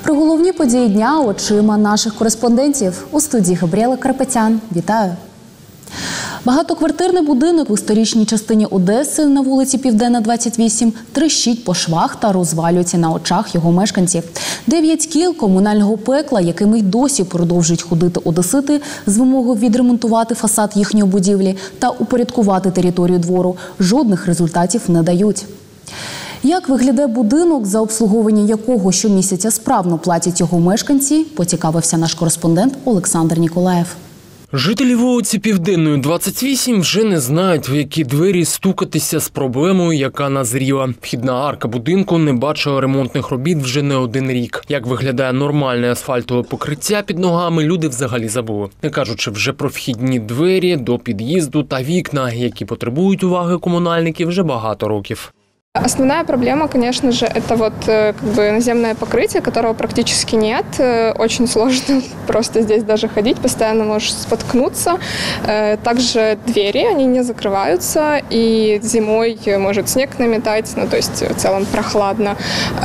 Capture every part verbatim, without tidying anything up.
Про головні події дня очима наших кореспондентів. У студії Габріела Карпетян. Вітаю! Багатоквартирний будинок у історичній частині Одеси на вулиці Південна, двадцять вісім тріщить по швах та розвалюється на очах його мешканців. Дев'ять кіл комунального пекла, якими й досі продовжують ходити одесити з вимогою відремонтувати фасад їхньої будівлі та упорядкувати територію двору, жодних результатів не дають. Як виглядає будинок, за обслуговування якого щомісяця справно платять його мешканці, поцікавився наш кореспондент Олександр Ніколаєв. Жителі вулиці Південної, двадцять вісім вже не знають, в які двері стукатися з проблемою, яка назріла. Вхідна арка будинку не бачила ремонтних робіт вже не один рік. Як виглядає нормальне асфальтове покриття під ногами, люди взагалі забули. Не кажучи вже про вхідні двері до під'їзду та вікна, які потребують уваги комунальників вже багато років. Основная проблема, конечно же, это вот как бы наземное покрытие, которого практически нет. Очень сложно просто здесь даже ходить, постоянно можешь споткнуться. Также двери, они не закрываются, и зимой может снег наметать, ну то есть в целом прохладно.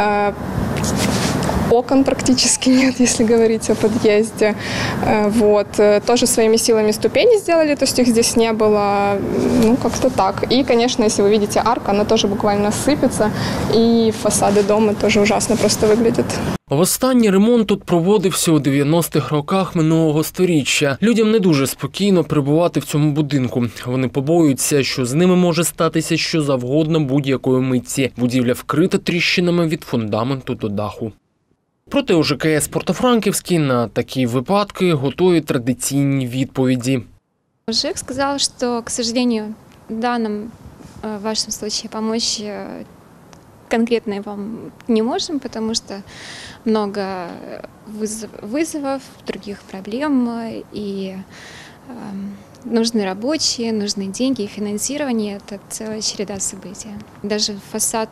Окон практически нет, если говорить о подъезде. Вот. Тоже своими силами ступени сделали, то есть их здесь не было, ну как-то так. И, конечно, если вы видите арку, она тоже буквально сыпется, и фасады дома тоже ужасно просто выглядят. Востанній ремонт тут проводився у дев'яностих роках минулого сторіччя. Людям не дуже спокійно перебувати в цьому будинку. Вони побоюються, що з ними може статися що завгодно будь-якої митці. Будівля вкрита тріщинами від фундаменту до даху. Проте у ЖКС Порто-Франківський на такі випадки готують традиційні відповіді. ЖЭК сказал, что, к сожалению, в данном вашем случае помочь конкретно вам не можем, потому что много вызовов, других проблем, и нужны рабочие, нужны деньги, и финансирование – это целая череда событий. Даже фасад...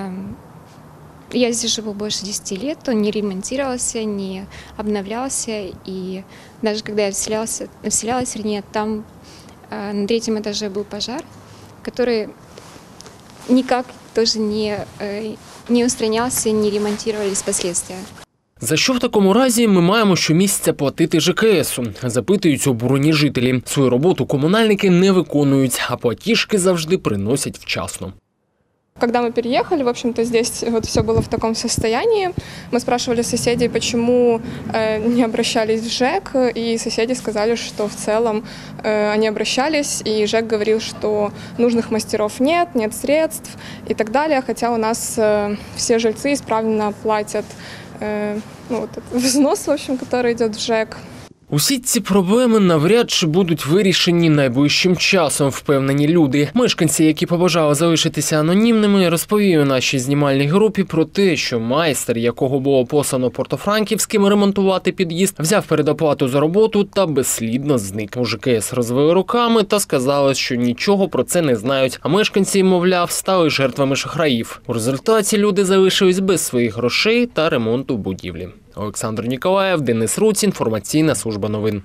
Я здесь живу больше десяти лет, он не ремонтировался, не обновлялся, и даже когда я вселялась, вселялась, вернее, там э, на третьем этаже был пожар, который никак тоже не, э, не устранялся, не ремонтировались последствия. За що в такому разі ми маємо щомісяця платити ЖКСу? Запитують обурені жителі. Свою роботу комунальники не виконують, а платіжки завжди приносять вчасно. Когда мы переехали, в общем-то, здесь вот все было в таком состоянии. Мы спрашивали соседей, почему э, не обращались в ЖЭК, и соседи сказали, что в целом э, они обращались, и ЖЭК говорил, что нужных мастеров нет, нет средств и так далее, хотя у нас э, все жильцы исправно платят э, ну, вот этот взнос, в общем, который идет в ЖЭК. Усі ці проблеми навряд чи будуть вирішені найближчим часом, впевнені люди. Мешканці, які побажали залишитися анонімними, розповіли нашій знімальній групі про те, що майстер, якого було послано Порто-Франківським ремонтувати під'їзд, взяв передоплату за роботу та безслідно зник. У ЖКС розвели руками та сказали, що нічого про це не знають, а мешканці, мовляв, стали жертвами шахраїв. У результаті люди залишились без своїх грошей та ремонту будівлі. Олександр Ніколаєв, Денис Руць, інформаційна служба новин.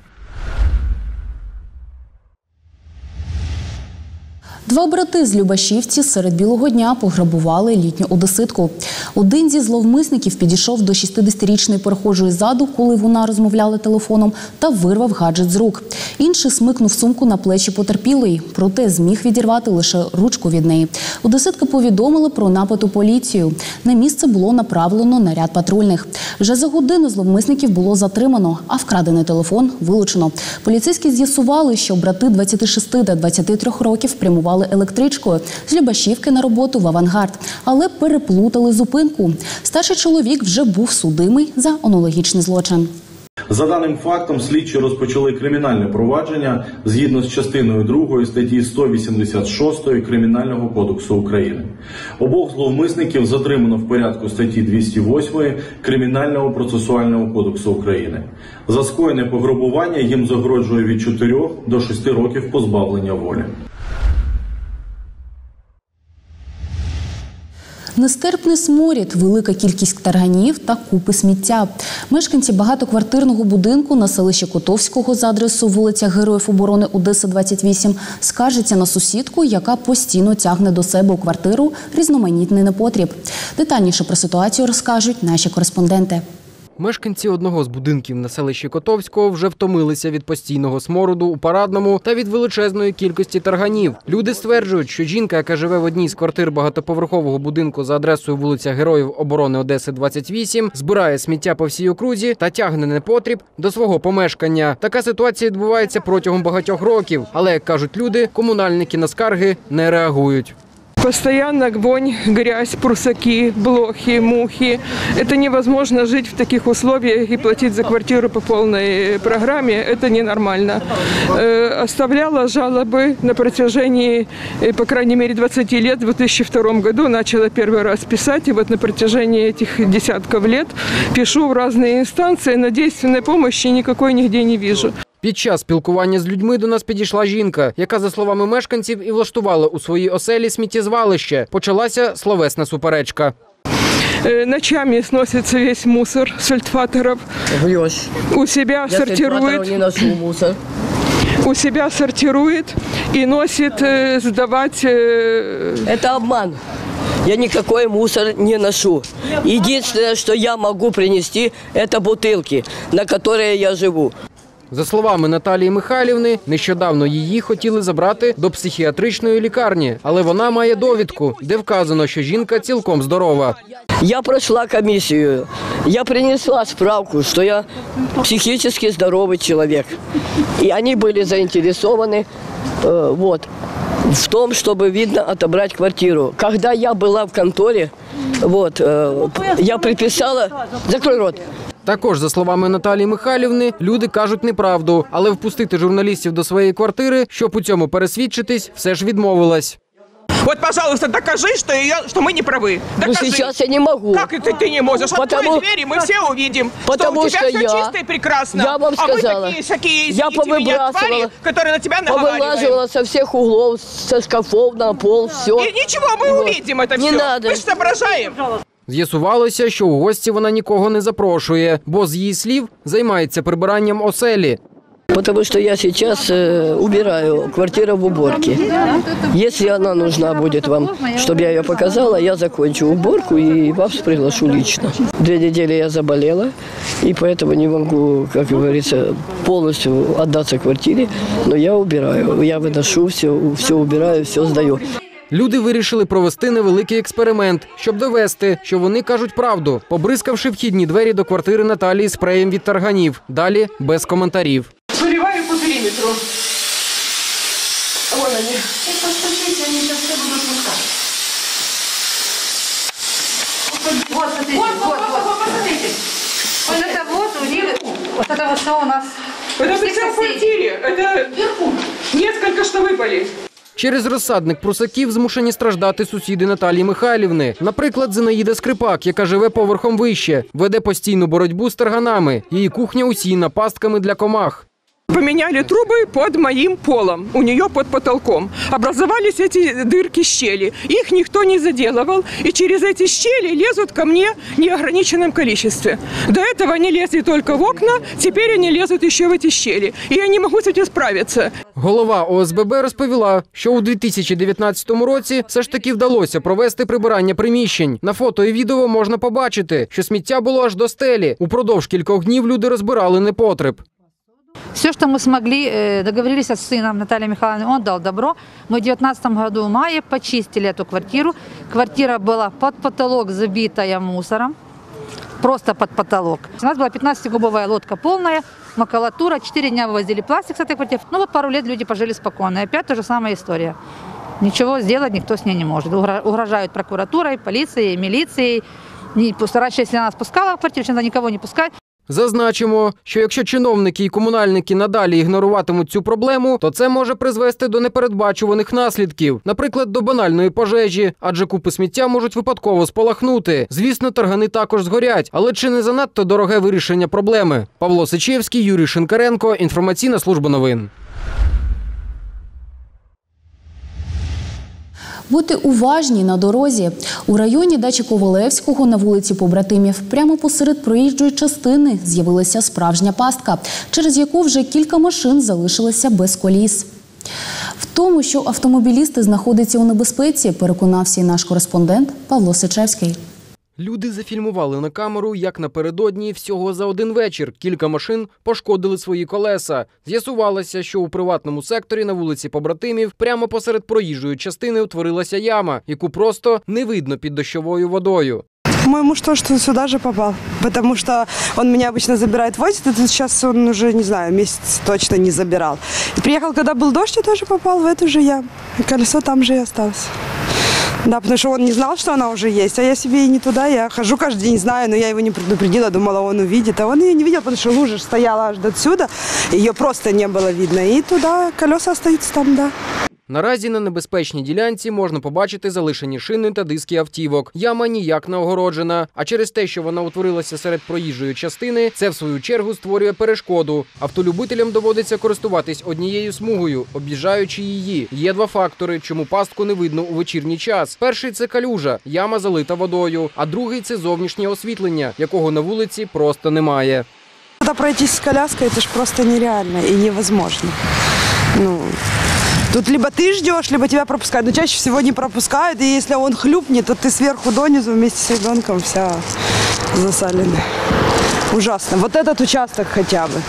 Два брати з Любашівці серед білого дня пограбували літню одеситку. Один зі зловмисників підійшов до шістдесятирічної перехожої ззаду, коли вона розмовляла телефоном, та вирвав гаджет з рук. Інший смикнув сумку на плечі потерпілої, проте зміг відірвати лише ручку від неї. Одеситка повідомила про напад у поліцію. На місце було направлено наряд патрульних. Вже за годину зловмисників було затримано, а вкрадений телефон вилучено. Поліцейські з'ясували, що брати двадцяти шести та двадцяти трьох років прямували електричкою з Любашівки на роботу в Авангард, але переплутали зупинку. Старший чоловік вже був судимий за аналогічний злочин. За даним фактом, слідчі розпочали кримінальне провадження згідно з частиною другої статті сто вісімдесят шість Кримінального кодексу України. Обох зловмисників затримано в порядку статті двісті восьмої Кримінального процесуального кодексу України. За скоєне пограбування їм загрожує від чотирьох до шести років позбавлення волі. Нестерпний сморід, велика кількість тарганів та купи сміття. Мешканці багатоквартирного будинку на селищі Котовського за адресою вулиця Героїв оборони Одеси, двадцять вісім, скаржаться на сусідку, яка постійно тягне до себе у квартиру різноманітний непотріб. Детальніше про ситуацію розкажуть наші кореспонденти. Мешканці одного з будинків на селищі Котовського вже втомилися від постійного смороду у парадному та від величезної кількості тарганів. Люди стверджують, що жінка, яка живе в одній з квартир багатоповерхового будинку за адресою вулиця Героїв оборони Одеси, двадцять вісім, збирає сміття по всій окрузі та тягне непотріб до свого помешкання. Така ситуація відбувається протягом багатьох років. Але, як кажуть люди, комунальники на скарги не реагують. Постоянно вонь, грязь, прусаки, блохи, мухи. Это невозможно жить в таких условиях и платить за квартиру по полной программе. Это ненормально. Э, оставляла жалобы на протяжении, по крайней мере, двадцати лет. В две тысячи втором году начала первый раз писать. И вот на протяжении этих десятков лет пишу в разные инстанции, но действенной помощи никакой нигде не вижу. Під час спілкування з людьми до нас підійшла жінка, яка, за словами мешканців, і влаштувала у своїй оселі сміттєзвалище. Почалася словесна суперечка. Ночами сносится весь мусор с альтфаторов. Врешь. У себя Я сортирует. не ношу мусор. У себя сортирует и носит сдавать. Это обман. Я никакой мусор не ношу. Единственное, что я могу принести, это бутылки, на которые я живу. За словами Наталії Михайлівни, нещодавно її хотіли забрати до психіатричної лікарні, але вона має довідку, де вказано, що жінка цілком здорова. Я прошла комиссию, я принесла справку, что я психически здоровый человек. И они были заинтересованы э, вот, в том, чтобы, видно, отобрать квартиру. Когда я была в конторе, вот, э, я приписала... Закрой рот. Також, за словами Наталії Михайлівни, люди кажуть неправду, але впустити журналістів до своєї квартири, щоб у цьому пересвідчитись, все ж відмовилась. Вот, пожалуйста, докажи, что, ее, что мы не правы. Докажи. Ну, сейчас я не могу. Как это ты не можешь? Потому... Открой двери, мы все увидим, Потому что у тебя что все я... чисто и прекрасно. Я вам сказала. А мы такие, такие, я меня, твари, которые на тебя наговаривают. Повылаживала со всех углов, со шкафов на пол, все. И ничего, мы вот. увидим это не все. Надо. Мы же соображаем. З'ясувалося, що у гості вона нікого не запрошує, бо, з її слів, займається прибиранням оселі. Потому что я сейчас э, убираю квартиру в уборке. Если она нужна будет вам, чтобы я ее показала, я закончу уборку и вас приглашу лично. Две недели я заболела, и поэтому не могу, как говорится, полностью отдаться квартире, но я убираю, я выношу все, все убираю, все сдаю. Люди вирішили провести невеликий експеримент, щоб довести, що вони кажуть правду, побризкавши вхідні двері до квартири Наталії спреєм від тарганів. Далі без коментарів. Поливаю по периметру. Вон они. И постучите, они сейчас все будут пускать. Вот, смотрите, вот, вот, вот, вот, посмотрите. Вот это вот у них, вот это вот что у нас. Это все в квартире, это несколько что выпали. Через розсадник прусаків змушені страждати сусіди Наталії Михайлівни. Наприклад, Зинаїда Скрипак, яка живе поверхом вище, веде постійну боротьбу з тарганами. Її кухня усіяна пастками для комах. Поменяли трубы под моим полом, у нее под потолком. Образовались эти дырки, щели. Их никто не заделывал, и через эти щели лезут ко мне в неограниченном количестве. До этого они лезли только в окна, теперь они лезут еще в эти щели. И я не могу с этим справиться. Голова О С Б Б розповіла, що у дві тисячі дев'ятнадцятому році все ж таки вдалося провести прибирання приміщень. На фото і відео можна побачити, що сміття було аж до стелі. Упродовж кількох днів люди розбирали непотреб. Все, что мы смогли, договорились с сыном Натальей Михайловной, он дал добро. Мы в две тысячи девятнадцатом году в мае почистили эту квартиру. Квартира была под потолок забитая мусором, просто под потолок. У нас была пятнадцатикубовая лодка полная, макулатура, четыре дня вывозили пластик с этой квартиры. Ну вот пару лет люди пожили спокойно. И опять та же самая история. Ничего сделать никто с ней не может. Угрожают прокуратурой, полицией, милицией. Раньше, если она спускала в квартиру, сейчас она никого не пускает. Зазначимо, що якщо чиновники і комунальники надалі ігноруватимуть цю проблему, то це може призвести до непередбачуваних наслідків. Наприклад, до банальної пожежі, адже купи сміття можуть випадково спалахнути. Звісно, таргани також згорять, але чи не занадто дороге вирішення проблеми? Павло Сичевський, Юрій Шинкаренко, Інформаційна служба новин. Бути уважні на дорозі. У районі дачі Ковалевського на вулиці Побратимів прямо посеред проїжджої частини з'явилася справжня пастка, через яку вже кілька машин залишилися без коліс. В тому, що автомобілісти знаходяться у небезпеці, переконався і наш кореспондент Павло Сичевський. Люди зафільмували на камеру, як напередодні всього за один вечір кілька машин пошкодили свої колеса. З'ясувалося, що у приватному секторі на вулиці Побратимів прямо посеред проїжджої частини утворилася яма, яку просто не видно під дощовою водою. Мой муж тоже сюда же попал, потому что он меня обычно забирает, возит, это сейчас он уже, не знаю, месяц точно не забирал. И приехал, когда был дождь, и тоже попал в эту же яму. И колесо там же и осталось. Да, потому что он не знал, что она уже есть, а я себе и не туда, я хожу каждый день, знаю, но я его не предупредила, думала, он увидит, а он ее не видел, потому что лужа стояла аж до отсюда, ее просто не было видно, и туда колеса остаются там, да. Наразі на небезпечній ділянці можна побачити залишені шини та диски автівок. Яма ніяк не огороджена. А через те, що вона утворилася серед проїжджої частини, це в свою чергу створює перешкоду. Автолюбителям доводиться користуватись однією смугою, об'їжджаючи її. Є два фактори, чому пастку не видно у вечірній час. Перший – це калюжа, яма залита водою. А другий – це зовнішнє освітлення, якого на вулиці просто немає. Туда пройтись с коляской – это ж просто нереально и невозможно. Ну... Тут либо ты ждешь, либо тебя пропускают. Но чаще всего не пропускают. И если он хлюпнет, то ты сверху донизу вместе с ребенком вся засаленная. Ужасно. Вот этот участок хотя бы.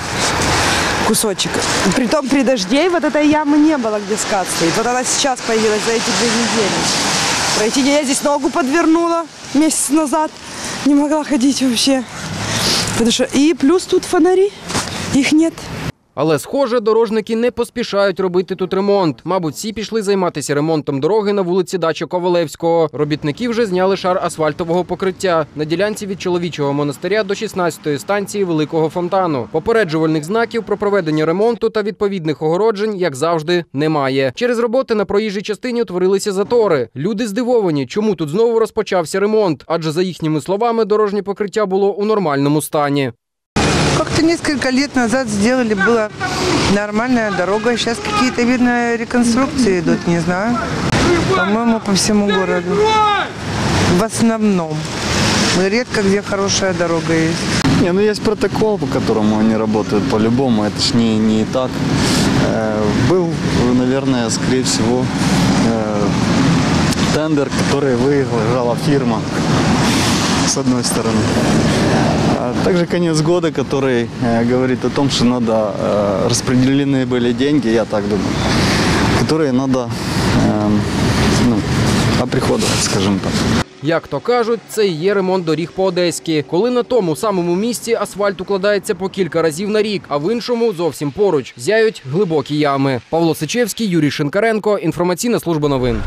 Кусочек. Притом при дожде вот этой ямы не было, где скат стоит. Вот она сейчас появилась за эти две недели. Пройти, я здесь ногу подвернула месяц назад. Не могла ходить вообще. Потому что... И плюс тут фонари. Их нет. Але, схоже, дорожники не поспішають робити тут ремонт. Мабуть, всі пішли займатися ремонтом дороги на вулиці Дача Ковалевського. Робітники вже зняли шар асфальтового покриття на ділянці від Чоловічого монастиря до шістнадцятої станції Великого Фонтану. Попереджувальних знаків про проведення ремонту та відповідних огороджень, як завжди, немає. Через роботи на проїжджій частині утворилися затори. Люди здивовані, чому тут знову розпочався ремонт, адже, за їхніми словами, дорожнє покриття було у нормальному стані. Как-то несколько лет назад сделали, была нормальная дорога. Сейчас какие-то, видно, реконструкции идут, не знаю. По-моему, по всему городу. В основном. Редко где хорошая дорога есть. Не, ну есть протокол, по которому они работают по-любому. Это ж не, не так. Э, был, наверное, скорее всего, э, тендер, который выиграла фирма, с одной стороны. А также конец года, который э, говорит о том, что надо, э, распределены были деньги, я так думаю, которые надо э, ну, оприходовать, скажем так. Як то кажуть, це і є ремонт доріг по-одеськи, коли на тому самому місці асфальт укладається по кілька разів на рік, а в іншому зовсім поруч зяють глибокі ями. Павло Сичевський, Юрій Шинкаренко, інформаційна служба новин.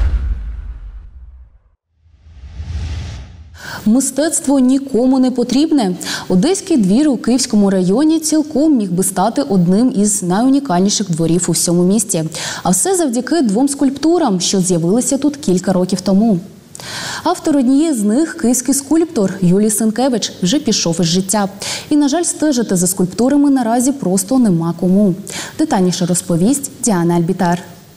Мистецтво нікому не потрібне. Одеський двір у Київському районі цілком міг би стати одним із найунікальніших дворів у всьому місті. А все завдяки двом скульптурам, що з'явилися тут кілька років тому. Автор однієї з них, київський скульптор Юлій Сенкевич, вже пішов із життя. І, на жаль, стежити за скульптурами наразі просто нема кому. Детальніше розповість Діана Альбітар.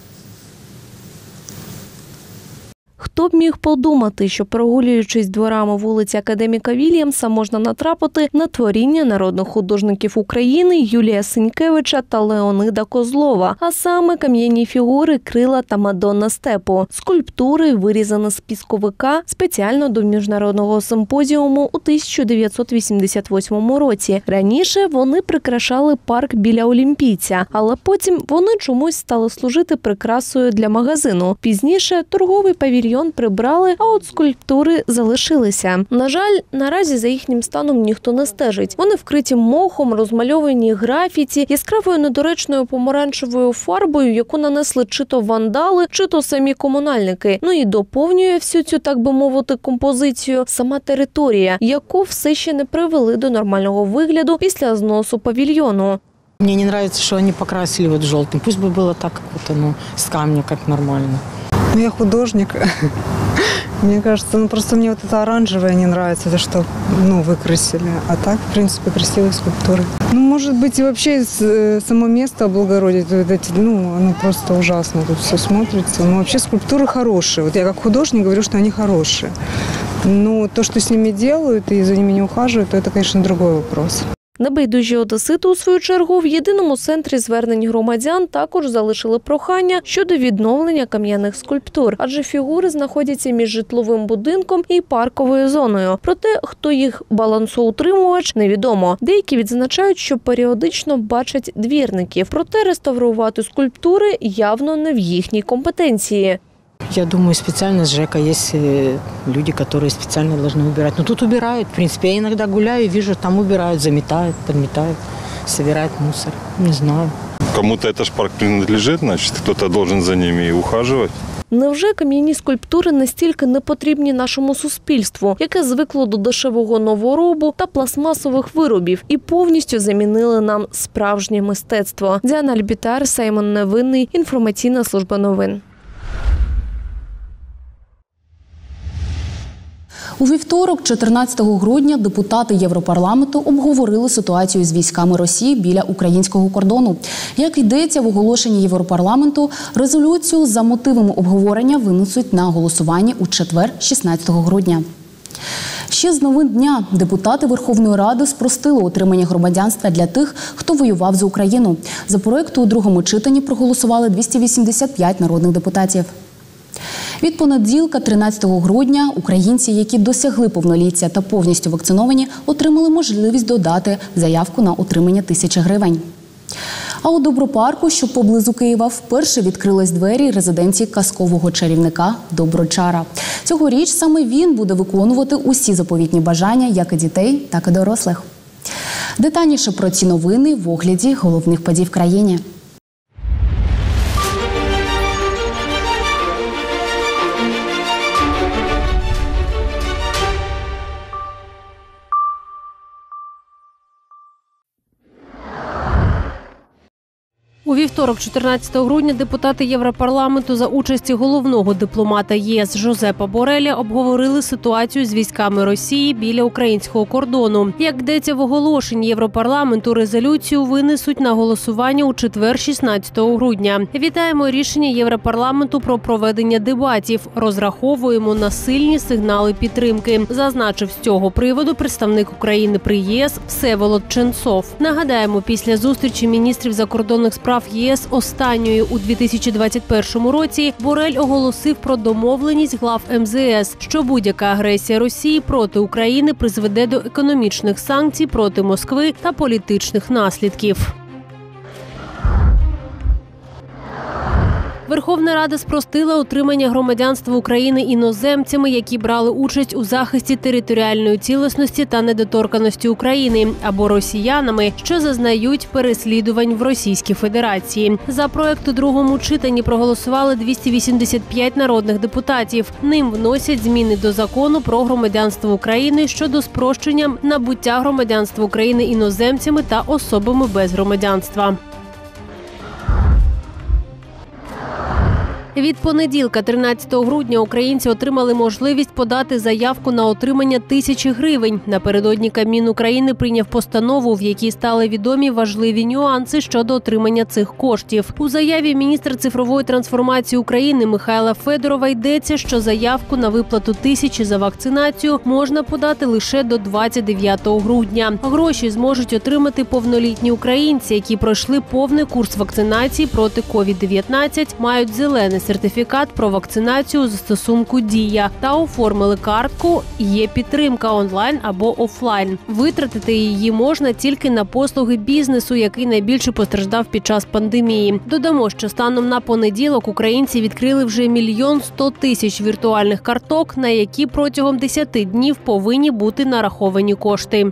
Хто б міг подумати, що прогулюючись дворами вулиці Академіка Вільямса, можна натрапити на творіння народних художників України Юлія Сенкевича та Леонида Козлова, а саме кам'яні фігури Крила та Мадонна степу. Скульптури вирізані з пісковика спеціально до міжнародного симпозіуму у тисяча дев'ятсот вісімдесят восьмому році. Раніше вони прикрашали парк біля Олімпійця, але потім вони чомусь стали служити прикрасою для магазину. Пізніше торговий павільйон прибрали, а от скульптури залишилися. На жаль, наразі за їхнім станом ніхто не стежить. Вони вкриті мохом, розмальовані графіті, яскравою недоречною помаранчевою фарбою, яку нанесли чи то вандали, чи то самі комунальники. Ну і доповнює всю цю, так би мовити, композицію сама територія, яку все ще не привели до нормального вигляду після зносу павільйону. Мне не нравится, что они покрасили вот желтым. Пусть бы было так, как вот оно, с камня, как нормально. Я художник. Мне кажется, ну просто мне вот это оранжевое не нравится, за что, ну, выкрасили. А так, в принципе, красивые скульптуры. Ну, может быть, и вообще само место облагородить, вот эти, ну, оно просто ужасно тут все смотрится. Но вообще скульптуры хорошие. Вот я как художник говорю, что они хорошие. Но то, что с ними делают и за ними не ухаживают, то это, конечно, другой вопрос. Небайдужі одесити, у свою чергу, в єдиному центрі звернень громадян також залишили прохання щодо відновлення кам'яних скульптур, адже фігури знаходяться між житловим будинком і парковою зоною. Проте, хто їх балансоутримувач, невідомо. Деякі відзначають, що періодично бачать двірників, проте реставрувати скульптури явно не в їхній компетенції. Я думаю, специально с ЖЭКа есть люди, которые специально должны убирать. Но тут убирают, в принципе. Я иногда гуляю и вижу, там убирают, заметают, подметают, собирают мусор. Не знаю. Кому-то этот парк принадлежит, значит, кто-то должен за ними и ухаживать. Невже кам'яні скульптури настільки не потрібні нашому суспільству, яке звикло до дешевого новоробу та пластмасових виробів і повністю замінили нам справжнє мистецтво? Діана Альбітар, Саймон Невинний, інформаційна служба новин. У вівторок, чотирнадцятого грудня, депутати Європарламенту обговорили ситуацію з військами Росії біля українського кордону. Як йдеться в оголошенні Європарламенту, резолюцію за мотивами обговорення винесуть на голосування у четвер, шістнадцятого грудня. Ще з новин дня депутати Верховної Ради спростили отримання громадянства для тих, хто воював за Україну. За проєкту у другому читанні проголосували двісті вісімдесят п'ять народних депутатів. Від понеділка, тринадцятого грудня, українці, які досягли повноліття та повністю вакциновані, отримали можливість додати заявку на отримання тисячі гривень. А у Добропарку, що поблизу Києва, вперше відкрились двері резиденції казкового чарівника Доброчара. Цьогоріч саме він буде виконувати усі заповітні бажання як і дітей, так і дорослих. Детальніше про ці новини в огляді головних подій в країні. У вівторок, чотирнадцятого грудня, депутати Європарламенту за участі головного дипломата ЄС Жозепа Бореля обговорили ситуацію з військами Росії біля українського кордону. Як йдеться в оголошенні Європарламенту, резолюцію винесуть на голосування у четвер, шістнадцятого грудня. Вітаємо рішення Європарламенту про проведення дебатів. Розраховуємо на сильні сигнали підтримки, зазначив з цього приводу представник України при ЄС Всеволод Ченцов. Нагадаємо, після зустрічі міністрів закордонних справ ЄС останньої у дві тисячі двадцять першому році Борель оголосив про домовленість глав ем зе ес, що будь-яка агресія Росії проти України призведе до економічних санкцій проти Москви та політичних наслідків. Верховна Рада спростила отримання громадянства України іноземцями, які брали участь у захисті територіальної цілісності та недоторканості України, або росіянами, що зазнають переслідувань в Російській Федерації. За проект у другому читанні проголосували двісті вісімдесят п'ять народних депутатів. Ним вносять зміни до закону про громадянство України щодо спрощення набуття громадянства України іноземцями та особами без громадянства. Від понеділка, тринадцятого грудня, українці отримали можливість подати заявку на отримання тисячі гривень. Напередодні Кабмін України прийняв постанову, в якій стали відомі важливі нюанси щодо отримання цих коштів. У заяві міністра цифрової трансформації України Михайла Федорова йдеться, що заявку на виплату тисячі за вакцинацію можна подати лише до двадцять дев'ятого грудня. Гроші зможуть отримати повнолітні українці, які пройшли повний курс вакцинації проти ковід дев'ятнадцять, мають зелений сертифікат про вакцинацію у застосунку «Дія» та оформили картку «Є підтримка» онлайн або офлайн. Витратити її можна тільки на послуги бізнесу, який найбільше постраждав під час пандемії. Додамо, що станом на понеділок українці відкрили вже мільйон сто тисяч віртуальних карток, на які протягом десяти днів повинні бути нараховані кошти.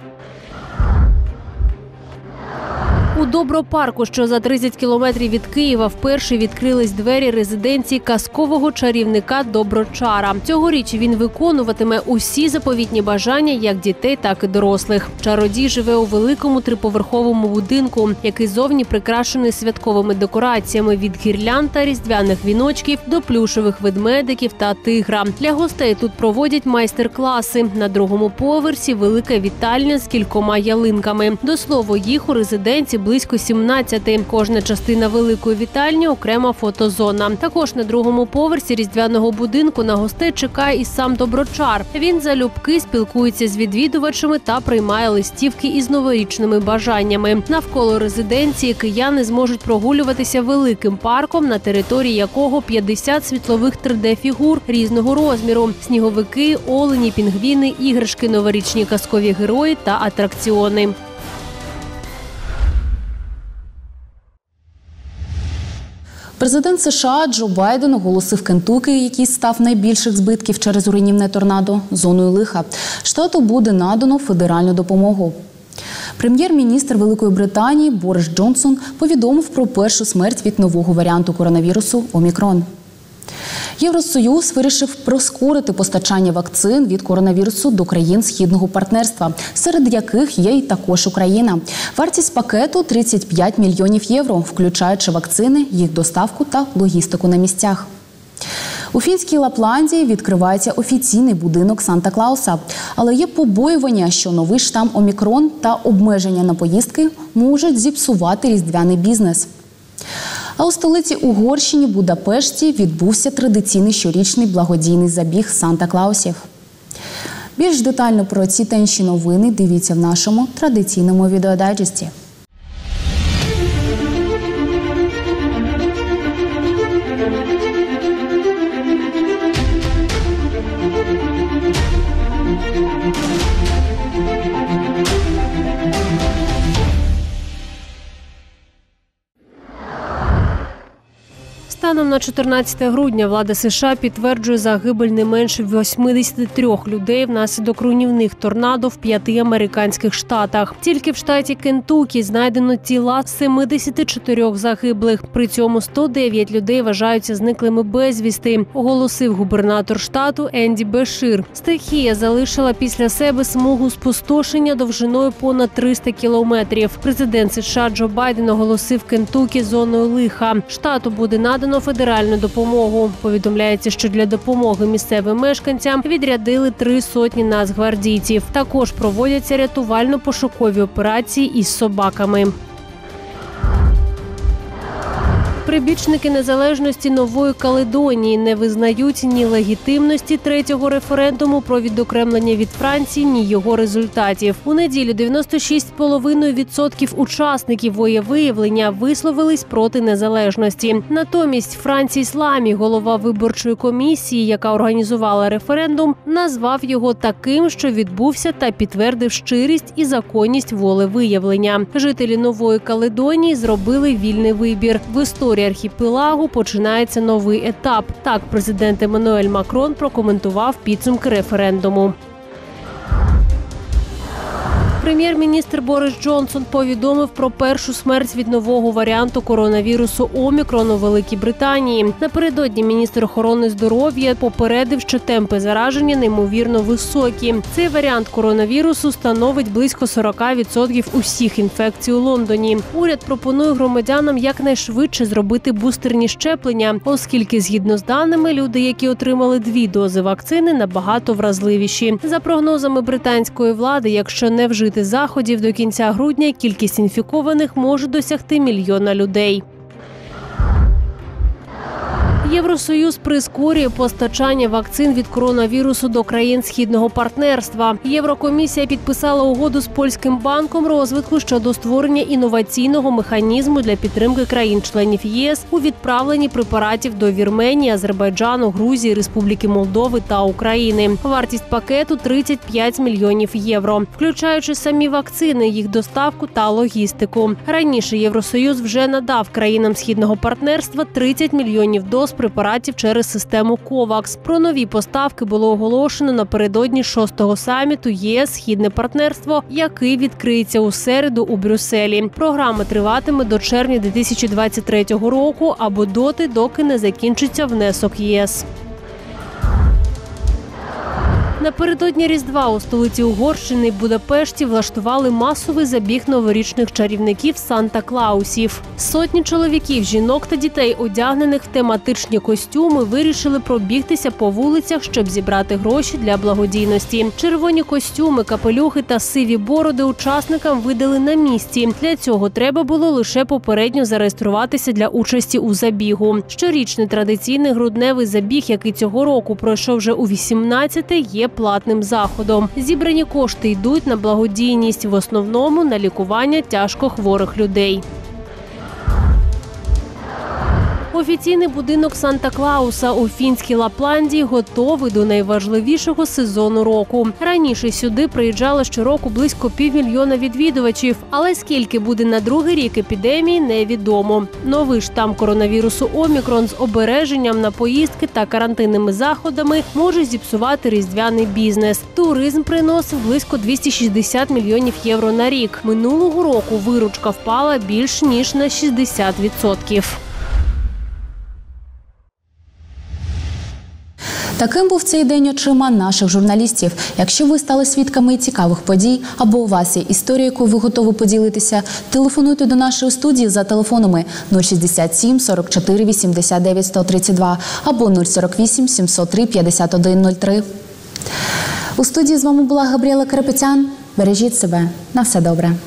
У Добропарку, що за тридцять кілометрів від Києва, вперше відкрились двері резиденції казкового чарівника Доброчара. Цьогоріч він виконуватиме усі заповітні бажання як дітей, так і дорослих. Чародій живе у великому триповерховому будинку, який зовні прикрашений святковими декораціями від гірлянд та різдвяних віночків до плюшевих ведмедиків та тигра. Для гостей тут проводять майстер-класи. На другому поверсі велика вітальня з кількома ялинками. До слова, їх у резиденції близько близько сімнадцяти. Кожна частина великої вітальні – окрема фотозона. Також на другому поверсі різдвяного будинку на гостей чекає і сам Доброчар. Він залюбки спілкується з відвідувачами та приймає листівки із новорічними бажаннями. Навколо резиденції кияни зможуть прогулюватися великим парком, на території якого п'ятдесят світлових три де-фігур різного розміру – сніговики, олені, пінгвіни, іграшки, новорічні казкові герої та атракціони. Президент США Джо Байден оголосив Кентукі, який став найбільших збитків через руйнівне торнадо, зоною лиха. Штату буде надано федеральну допомогу. Прем'єр-міністр Великої Британії Борис Джонсон повідомив про першу смерть від нового варіанту коронавірусу – Омікрон. Євросоюз вирішив прискорити постачання вакцин від коронавірусу до країн Східного партнерства, серед яких є й також Україна. Вартість пакету – тридцять п'ять мільйонів євро, включаючи вакцини, їх доставку та логістику на місцях. У фінській Лапландії відкривається офіційний будинок Санта-Клауса. Але є побоювання, що новий штам Омікрон та обмеження на поїздки можуть зіпсувати різдвяний бізнес. А у столиці Угорщині Будапешті відбувся традиційний щорічний благодійний забіг Санта-Клаусів. Більш детально про ці та інші новини дивіться в нашому традиційному відеодайджесті. Станом на чотирнадцяте грудня влада США підтверджує загибель не менше вісімдесят три людей внаслідок руйнівних торнадо в п'яти американських штатах. Тільки в штаті Кентукі знайдено тіла сімдесят чотири загиблих. При цьому сто дев'ять людей вважаються зниклими безвісти, оголосив губернатор штату Енді Бешир. Стихія залишила після себе смугу спустошення довжиною понад триста кілометрів. Президент США Джо Байден оголосив Кентукі зоною лиха. Штату буде надано федеральну допомогу. Повідомляється, що для допомоги місцевим мешканцям відрядили три сотні нацгвардійців. Також проводяться рятувально-пошукові операції із собаками. Прибічники незалежності Нової Каледонії не визнають ні легітимності третього референдуму про відокремлення від Франції, ні його результатів. У неділю дев'яносто шість цілих п'ять десятих відсотка учасників волевиявлення висловились проти незалежності. Натомість Франсіс Ламі, голова виборчої комісії, яка організувала референдум, назвав його таким, що відбувся, та підтвердив щирість і законність волевиявлення. Жителі Нової Каледонії зробили вільний вибір. В історії архіпелагу починається новий етап. Так президент Еммануель Макрон прокоментував підсумки референдуму. Прем'єр-міністр Борис Джонсон повідомив про першу смерть від нового варіанту коронавірусу Омікрон у Великій Британії. Напередодні міністр охорони здоров'я попередив, що темпи зараження неймовірно високі. Цей варіант коронавірусу становить близько сорок відсотків усіх інфекцій у Лондоні. Уряд пропонує громадянам якнайшвидше зробити бустерні щеплення, оскільки, згідно з даними, люди, які отримали дві дози вакцини, набагато вразливіші. За прогнозами британської влади, якщо не вжити заходів до кінця грудня, кількість інфікованих може досягти мільйона людей. Євросоюз прискорює постачання вакцин від коронавірусу до країн Східного партнерства. Єврокомісія підписала угоду з Польським банком розвитку щодо створення інноваційного механізму для підтримки країн-членів ЄС у відправленні препаратів до Вірменії, Азербайджану, Грузії, Республіки Молдови та України. Вартість пакету – тридцять п'ять мільйонів євро, включаючи самі вакцини, їх доставку та логістику. Раніше Євросоюз вже надав країнам Східного партнерства тридцять мільйонів доз препаратів через систему ковакс. Про нові поставки було оголошено напередодні шостого саміту ЄС «Східне партнерство», який відкриється у середу у Брюсселі. Програма триватиме до червня дві тисячі двадцять третього року або доти, доки не закінчиться внесок ЄС. Напередодні Різдва у столиці Угорщини Будапешті влаштували масовий забіг новорічних чарівників Санта-Клаусів. Сотні чоловіків, жінок та дітей, одягнених в тематичні костюми, вирішили пробігтися по вулицях, щоб зібрати гроші для благодійності. Червоні костюми, капелюхи та сиві бороди учасникам видали на місці. Для цього треба було лише попередньо зареєструватися для участі у забігу. Щорічний традиційний грудневий забіг, який цього року пройшов вже у вісімнадцяте, є платним заходом. Зібрані кошти йдуть на благодійність, в основному на лікування тяжко хворих людей. Офіційний будинок Санта-Клауса у фінській Лапландії готовий до найважливішого сезону року. Раніше сюди приїжджало щороку близько півмільйона відвідувачів, але скільки буде на другий рік епідемії, невідомо. Новий штам коронавірусу Омікрон з обереженням на поїздки та карантинними заходами може зіпсувати різдвяний бізнес. Туризм приносив близько двісті шістдесят мільйонів євро на рік. Минулого року виручка впала більш ніж на шістдесят відсотків. Таким був цей день очима наших журналістів. Якщо ви стали свідками цікавих подій або у вас є історія, якою ви готові поділитися, телефонуйте до нашої студії за телефонами нуль шістдесят сім сорок чотири вісімдесят дев'ять сто тридцять два або нуль сорок вісім сімсот три п'ятдесят один нуль три. У студії з вами була Габріела Карапетян. Бережіть себе. На все добре.